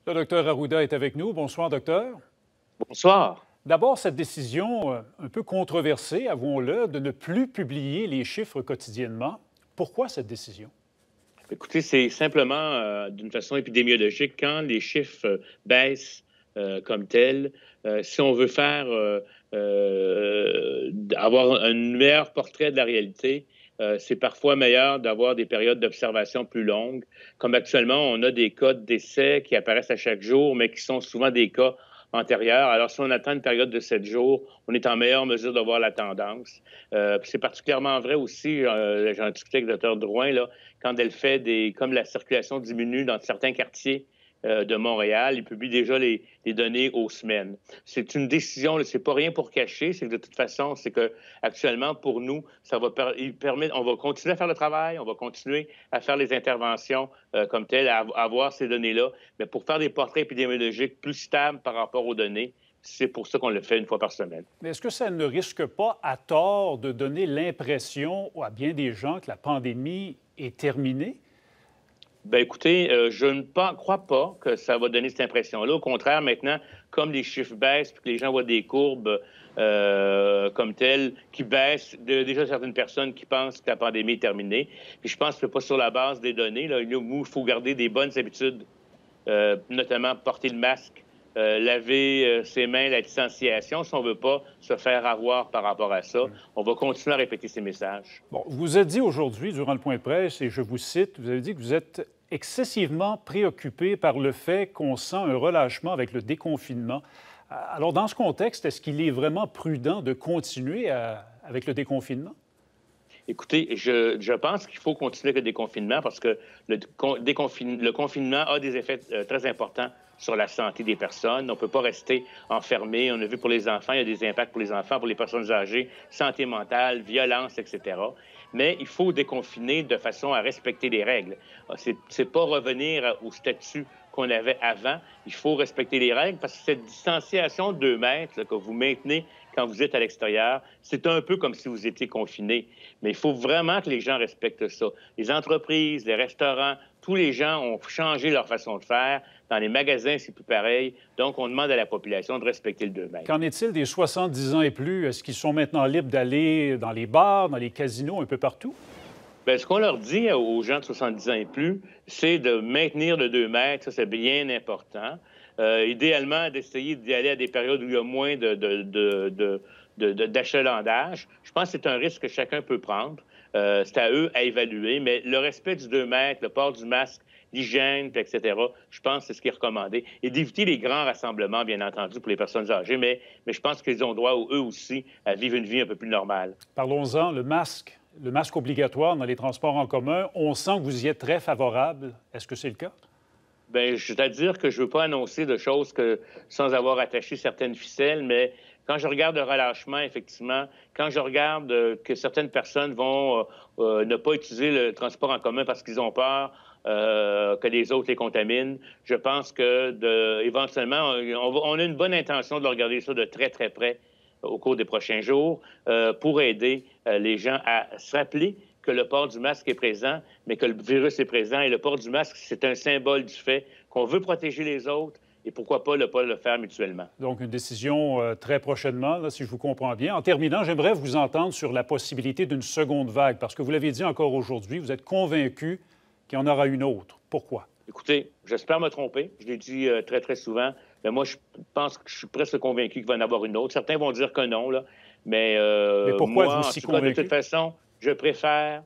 Le docteur Arruda est avec nous. Bonsoir, docteur. Bonsoir. D'abord, cette décision un peu controversée, avouons-le, de ne plus publier les chiffres quotidiennement. Pourquoi cette décision? Écoutez, c'est simplement d'une façon épidémiologique, quand les chiffres baissent comme tel, si on veut faire avoir un meilleur portrait de la réalité, c'est parfois meilleur d'avoir des périodes d'observation plus longues. Comme actuellement, on a des cas de décès qui apparaissent à chaque jour, mais qui sont souvent des cas antérieurs. Alors, si on attend une période de 7 jours, on est en meilleure mesure de voir la tendance. C'est particulièrement vrai aussi, j'en discutais avec le docteur Drouin, là, quand elle fait comme la circulation diminue dans certains quartiers de Montréal, il publie déjà les données aux semaines. C'est une décision, c'est pas rien pour cacher, c'est que de toute façon, c'est que actuellement pour nous, on va continuer à faire le travail, on va continuer à faire les interventions comme telles, à avoir ces données-là, mais pour faire des portraits épidémiologiques plus stables par rapport aux données, c'est pour ça qu'on le fait une fois par semaine. Mais est-ce que ça ne risque pas, à tort, de donner l'impression à bien des gens que la pandémie est terminée? Bien, écoutez, je ne crois pas que ça va donner cette impression-là. Au contraire, maintenant, comme les chiffres baissent, puis que les gens voient des courbes comme telles qui baissent, déjà certaines personnes qui pensent que la pandémie est terminée. Puis je pense que ce pas sur la base des données. Là, il faut garder des bonnes habitudes, notamment porter le masque, laver ses mains, la distanciation, si on ne veut pas se faire avoir par rapport à ça. On va continuer à répéter ces messages. Bon, vous avez dit aujourd'hui, durant le point de presse, et je vous cite, vous avez dit que vous êtes excessivement préoccupé par le fait qu'on sent un relâchement avec le déconfinement. Alors, dans ce contexte, est-ce qu'il est vraiment prudent de continuer avec le déconfinement? Écoutez, je pense qu'il faut continuer avec le déconfinement parce que le confinement a des effets très importants sur la santé des personnes. On ne peut pas rester enfermé. On a vu pour les enfants, il y a des impacts pour les enfants, pour les personnes âgées, santé mentale, violence, etc. Mais il faut déconfiner de façon à respecter les règles. C'est pas revenir au statut qu'on avait avant. Il faut respecter les règles parce que cette distanciation de 2 mètres là, que vous maintenez quand vous êtes à l'extérieur, c'est un peu comme si vous étiez confiné. Mais il faut vraiment que les gens respectent ça. Les entreprises, les restaurants, tous les gens ont changé leur façon de faire. Dans les magasins, c'est plus pareil. Donc, on demande à la population de respecter le 2 mètres. Qu'en est-il des 70 ans et plus? Est-ce qu'ils sont maintenant libres d'aller dans les bars, dans les casinos, un peu partout? Bien, ce qu'on leur dit aux gens de 70 ans et plus, c'est de maintenir le 2 mètres. Ça, c'est bien important. Idéalement, d'essayer d'y aller à des périodes où il y a moins d'achalandage. Je pense que c'est un risque que chacun peut prendre. C'est à eux à évaluer. Mais le respect du 2 mètres, le port du masque, l'hygiène, etc., je pense que c'est ce qui est recommandé. Et d'éviter les grands rassemblements, bien entendu, pour les personnes âgées. Mais je pense qu'ils ont droit, eux aussi, à vivre une vie un peu plus normale. Parlons-en, le masque. Le masque obligatoire dans les transports en commun, on sent que vous y êtes très favorable. Est-ce que c'est le cas? Bien, c'est-à-dire que je ne veux pas annoncer de choses sans avoir attaché certaines ficelles, mais quand je regarde le relâchement, effectivement, quand je regarde que certaines personnes vont ne pas utiliser le transport en commun parce qu'ils ont peur que les autres les contaminent, je pense que éventuellement, on a une bonne intention de regarder ça de très, très près au cours des prochains jours pour aider les gens à se rappeler que le port du masque est présent, mais que le virus est présent. Et le port du masque, c'est un symbole du fait qu'on veut protéger les autres et pourquoi pas le faire mutuellement. Donc, une décision très prochainement, là, si je vous comprends bien. En terminant, j'aimerais vous entendre sur la possibilité d'une seconde vague, parce que vous l'avez dit encore aujourd'hui, vous êtes convaincu qu'il y en aura une autre. Pourquoi? Écoutez, j'espère me tromper. Je l'ai dit très, très souvent. Mais moi, je pense que je suis presque convaincu qu'il va y en avoir une autre. Certains vont dire que non, là. Mais pourquoi moi, êtes-vous en si tout cas, de convaincu? toute façon, je préfère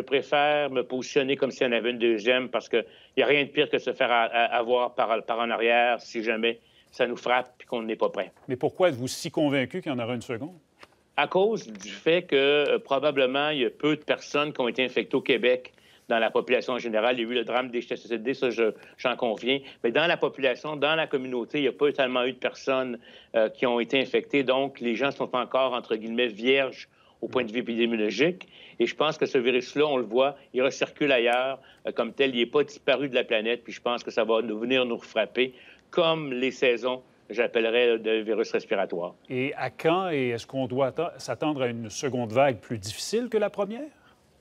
me positionner comme s'il y en avait une deuxième parce qu'il n'y a rien de pire que se faire avoir par en arrière si jamais ça nous frappe et qu'on n'est pas prêt. Mais pourquoi êtes-vous si convaincu qu'il y en aura une seconde? À cause du fait que probablement il y a peu de personnes qui ont été infectées au Québec dans la population en général. Il y a eu le drame des CHSLD, ça, j'en conviens. Mais dans la population, dans la communauté, il n'y a pas tellement eu de personnes qui ont été infectées. Donc, les gens sont encore, entre guillemets, vierges au point de vue épidémiologique. Et je pense que ce virus-là, on le voit, il recircule ailleurs. Comme tel, il n'est pas disparu de la planète. Puis je pense que ça va venir nous frapper, comme les saisons, j'appellerais, de virus respiratoire. Et à quand et est-ce qu'on doit s'attendre à une seconde vague plus difficile que la première?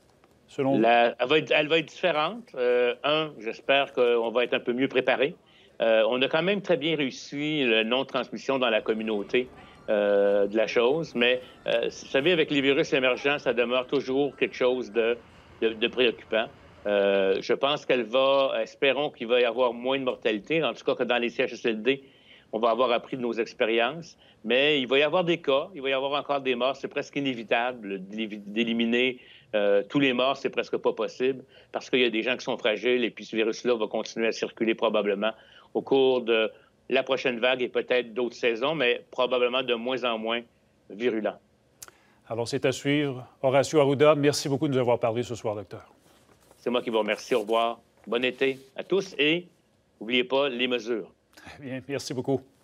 Selon vous? Elle va être différente. J'espère qu'on va être un peu mieux préparé. On a quand même très bien réussi la non-transmission dans la communauté de la chose, mais vous savez, avec les virus émergents, ça demeure toujours quelque chose de préoccupant. Je pense espérons qu'il va y avoir moins de mortalité, en tout cas que dans les CHSLD, on va avoir appris de nos expériences, mais il va y avoir des cas, il va y avoir encore des morts, c'est presque inévitable d'éliminer tous les morts, c'est presque pas possible, parce qu'il y a des gens qui sont fragiles et puis ce virus-là va continuer à circuler probablement au cours de la prochaine vague et peut-être d'autres saisons, mais probablement de moins en moins virulent. Alors, c'est à suivre. Horacio Arruda, merci beaucoup de nous avoir parlé ce soir, docteur. C'est moi qui vous remercie. Au revoir. Bon été à tous et n'oubliez pas les mesures. Bien, merci beaucoup.